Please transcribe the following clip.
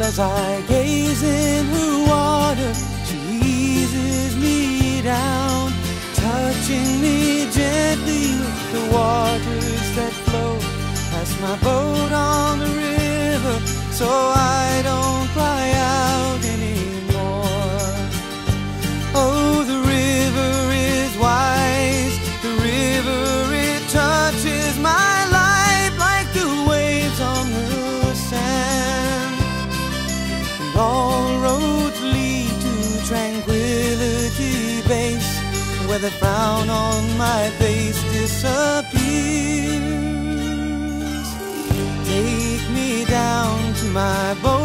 As I gaze in her water, she eases me down, touching me gently with the waters that flow past my boat on the river, so I don't cry out anymore. Oh, the river is wise, the river, it touches my life like the waves on the sand. And all roads lead to Tranquility Base, where the frown on my face disappears. Take me down to my boat.